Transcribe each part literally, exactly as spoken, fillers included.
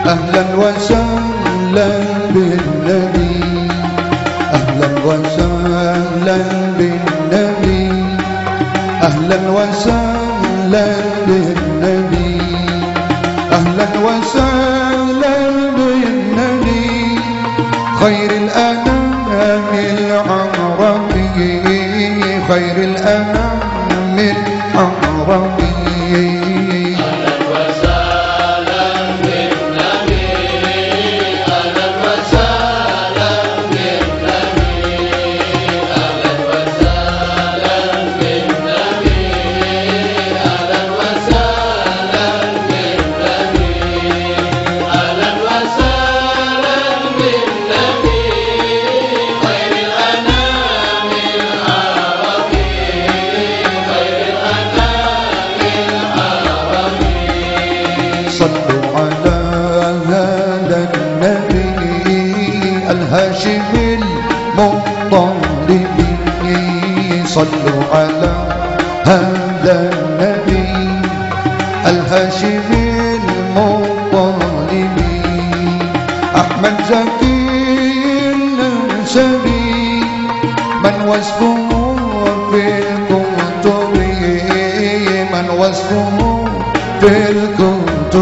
أهلا وسهلا بالنبي، أهلا وسهلا بالنبي، أهلا وسهلا بالنبي، أهلا وسهلا بالنبي، خير الأنام العربي، خير الأنام العربي. صلوا على هذا النبي الهاشمي المطلب، صلوا على هذا النبي الهاشمي المطلب، أحمد زكي النسبي من وصفه في الكتب، من وصفه في الكتب.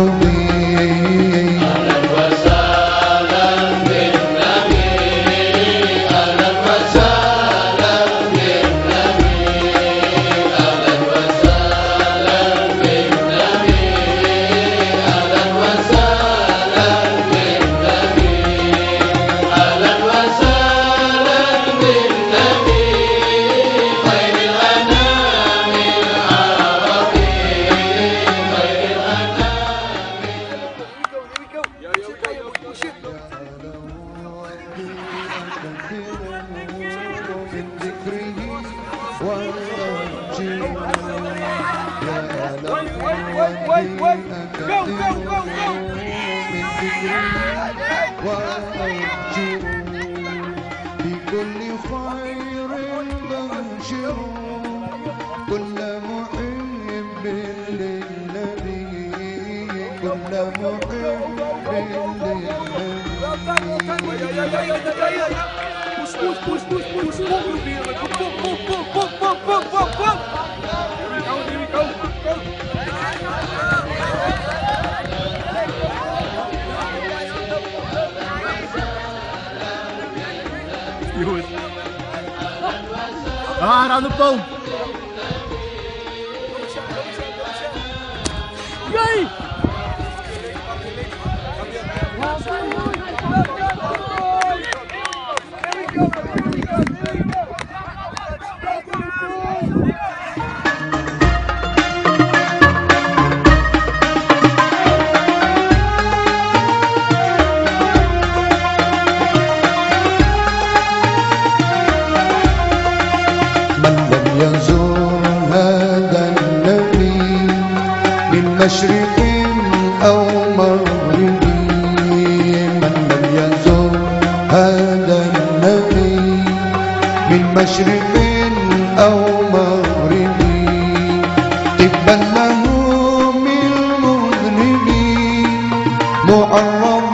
Wait, wait, go, go, go, go! بكل خير بشر كل محب للنبي، كل محب للنبي. Push, push, push, push, push, push, push. Here we go, here we go, go. Ah, around the boat. Yay! يزور هذا النبي من مشرق أو مغرب، من لم يزور هذا النبي من مشرق أو مغرب، طبا له من مذنب معرض